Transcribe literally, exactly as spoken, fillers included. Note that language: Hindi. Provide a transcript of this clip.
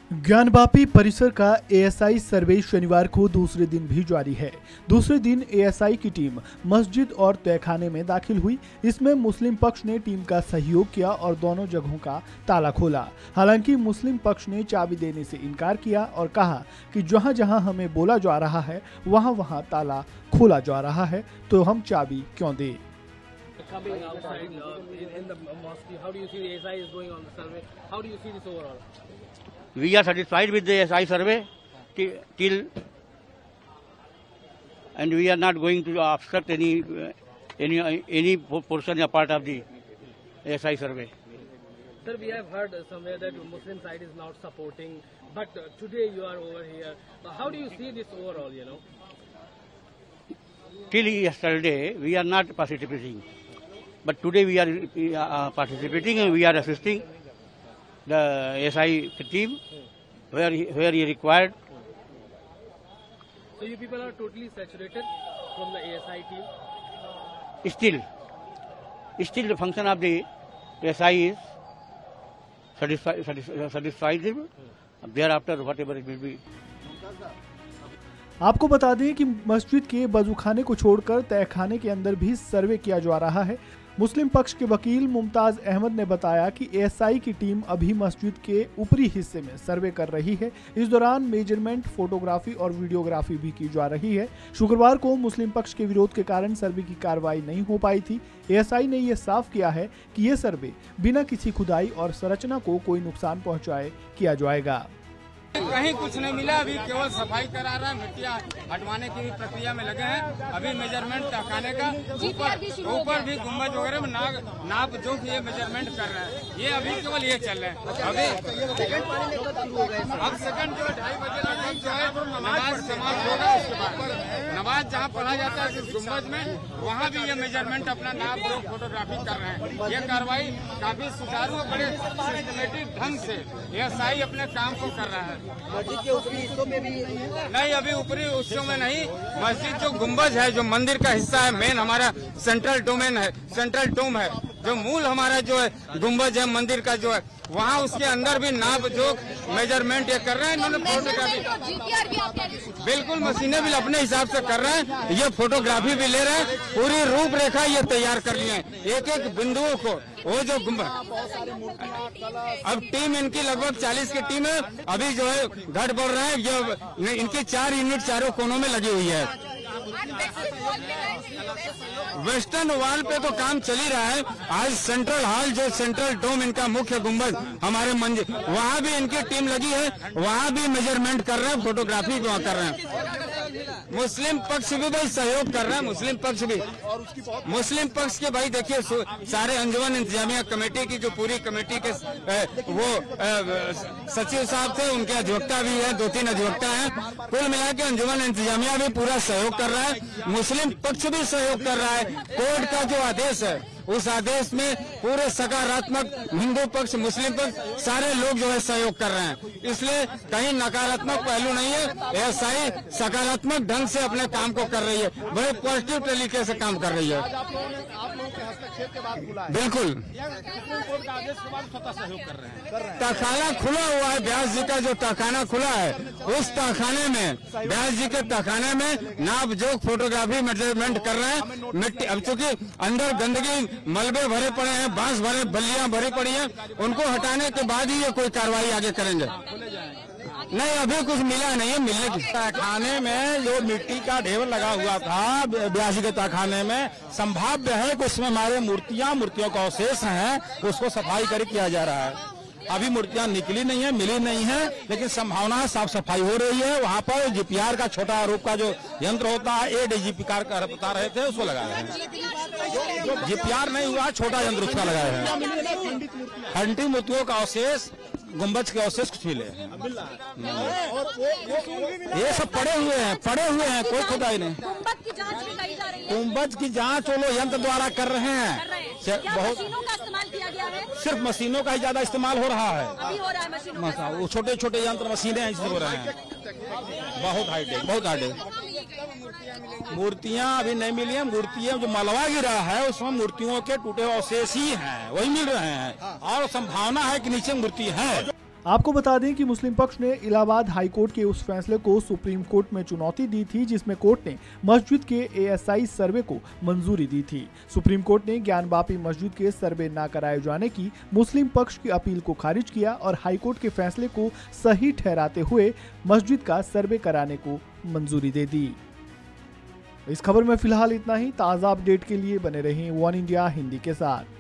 ज्ञानवापी परिसर का एएसआई सर्वे शनिवार को दूसरे दिन भी जारी है। दूसरे दिन एएसआई की टीम मस्जिद और तहखाने में दाखिल हुई। इसमें मुस्लिम पक्ष ने टीम का सहयोग किया और दोनों जगहों का ताला खोला। हालांकि मुस्लिम पक्ष ने चाबी देने से इनकार किया और कहा कि जहां जहां हमें बोला जा रहा है वहां वहां ताला खोला जा रहा है, तो हम चाबी क्यों दें। Coming outside uh, in, in the mosque, how do you see the A S I is going on the survey? How do you see this overall? We are satisfied with the A S I survey till, and we are not going to obstruct any any any portion or part of the A S I survey. Sir, we have heard somewhere that the Muslim side is not supporting, but uh, today you are over here. Uh, how do you see this overall? You know, till yesterday we are not participating, but today we are uh, participating and we are assisting the A S I team where he, where he required. So you people are totally saturated from the A S I team? Still, still the function of the A S I is satisfied, satisfied thereafter whatever it will be. आपको बता दें कि मस्जिद के वजूखाने को छोड़कर तहखाने के अंदर भी सर्वे किया जा रहा है। मुस्लिम पक्ष के वकील मुमताज अहमद ने बताया कि एएसआई की टीम अभी मस्जिद के ऊपरी हिस्से में सर्वे कर रही है। इस दौरान मेजरमेंट, फोटोग्राफी और वीडियोग्राफी भी की जा रही है। शुक्रवार को मुस्लिम पक्ष के विरोध के कारण सर्वे की कार्रवाई नहीं हो पाई थी। एएसआई ने यह साफ किया है कि यह सर्वे बिना किसी खुदाई और संरचना को कोई नुकसान पहुंचाए किया जाएगा। कहीं कुछ नहीं मिला, अभी केवल सफाई करा रहा है, मिट्टियाँ हटवाने की प्रक्रिया में लगे हैं। अभी मेजरमेंट तहखाने का ऊपर ऊपर भी गुम्बद वगैरह में नाप नाप जो ये मेजरमेंट कर रहे हैं, ये अभी केवल ये चल रहे हैं। अभी अब सेकंड जो ढाई बजे लगभग जो है नमाज समाप्त होगा, उसके बाद नमाज जहाँ पढ़ा जाता है गुम्बद में, वहाँ भी ये मेजरमेंट अपना नाप जो फोटोग्राफी कर रहे हैं। ये कार्रवाई काफी सुचारू और बड़े सिस्टमेटिक ढंग से एएसआई अपने काम को कर रहा है। मस्जिद के ऊपरी हिस्सों में भी नहीं, अभी ऊपरी हिस्सों में नहीं। मस्जिद जो गुम्बज है, जो मंदिर का हिस्सा है, मेन हमारा सेंट्रल डोमेन है, सेंट्रल टोम है, जो मूल हमारा जो है गुम्बज है मंदिर का जो है, वहाँ उसके अंदर भी नाप जोक मेजरमेंट ये कर रहे हैं। इन्होंने फोटोग्राफी बिल्कुल मशीनें भी अपने हिसाब से कर रहे हैं, ये फोटोग्राफी भी ले रहे हैं, पूरी रूपरेखा ये तैयार कर लिए हैं एक एक बिंदुओं को। वो जो गुम्बद, अब टीम इनकी लगभग चालीस की टीम है, अभी जो है घट बढ़ रहा है। ये इनकी चार यूनिट चारों कोनों में लगी हुई है। वेस्टर्न वॉल पे तो काम चल ही रहा है। आज सेंट्रल हॉल जो सेंट्रल डोम इनका मुख्य गुम्बद हमारे मंदिर, वहाँ भी इनकी टीम लगी है, वहाँ भी मेजरमेंट कर रहे हैं, फोटोग्राफी वहाँ कर रहे हैं। मुस्लिम पक्ष भी भाई सहयोग कर रहा है, मुस्लिम पक्ष भी मुस्लिम पक्ष के भाई देखिए सारे अंजुमन इंतजामिया कमेटी की जो पूरी कमेटी के वो सचिव साहब थे, उनके अधिवक्ता भी है, दो तीन अधिवक्ता हैं। कुल मिला के अंजुमन इंतजामिया भी पूरा सहयोग कर रहा है, मुस्लिम पक्ष भी सहयोग कर रहा है। कोर्ट का जो आदेश है उस आदेश में पूरे सकारात्मक हिंदू पक्ष, मुस्लिम पक्ष सारे लोग जो है सहयोग कर रहे हैं, इसलिए कहीं नकारात्मक पहलू नहीं है। एएसआई सकारात्मक ढंग से अपने काम को कर रही है, बड़े पॉजिटिव तरीके से काम कर रही है। बिल्कुल तहखाना खुला हुआ है, व्यास जी का जो तहखाना खुला है, उस तहखाने में व्यास जी के तहखाने में नाप जोक फोटोग्राफी मेजरमेंट कर रहे हैं। मिट्टी अब चूंकि अंदर गंदगी मलबे भरे पड़े हैं, बांस भरे बल्लियां भरी पड़ी हैं, उनको हटाने के बाद ही ये कोई कार्रवाई आगे करेंगे। नहीं, अभी कुछ मिला नहीं है। मिलने की तहखाने में जो मिट्टी का ढेर लगा हुआ था ब्यासी के तहखाने में, संभाव्य है कि उसमें हमारे मूर्तियां मूर्तियों का अवशेष हैं, उसको सफाई कर किया जा रहा है। अभी मूर्तियां निकली नहीं है, मिली नहीं है, लेकिन संभावना साफ सफाई हो रही है। वहाँ पर जीपीआर का छोटा रूप का जो यंत्र होता है, ए डीजीपीआर का बता रहे थे, उसको लगाए हैं। जीपीआर नहीं हुआ, छोटा यंत्र उसका लगाए हैं। हंटी मूर्तियों का अवशेष, गुम्बज के अवशेष कुछ मिले, ये सब पड़े हुए हैं, पड़े हुए हैं, कोई खुदाई नहीं। गुम्बज की जांच वो लोग यंत्र द्वारा कर रहे हैं। बहुत सिर्फ मशीनों का ही ज्यादा इस्तेमाल हो रहा है। अभी हो रहा है मशीनों, वो छोटे छोटे यंत्र मशीनें ऐसे हो रहे हैं, बहुत हाईटेक, बहुत हाईटेक। मूर्तियां अभी नहीं मिली हैं। मूर्तियां जो मलबा गिरा है उसमें मूर्तियों के टूटे अवशेष ही हैं, वही मिल रहे हैं, और संभावना है कि नीचे मूर्ति है। आपको बता दें कि मुस्लिम पक्ष ने इलाहाबाद हाई कोर्ट के उस फैसले को सुप्रीम कोर्ट में चुनौती दी थी जिसमें कोर्ट ने मस्जिद के एएसआई सर्वे को मंजूरी दी थी। सुप्रीम कोर्ट ने ज्ञानवापी मस्जिद के सर्वे न कराए जाने की मुस्लिम पक्ष की अपील को खारिज किया और हाई कोर्ट के फैसले को सही ठहराते हुए मस्जिद का सर्वे कराने को मंजूरी दे दी। इस खबर में फिलहाल इतना ही। ताज़ा अपडेट के लिए बने रहें वन इंडिया हिंदी के साथ।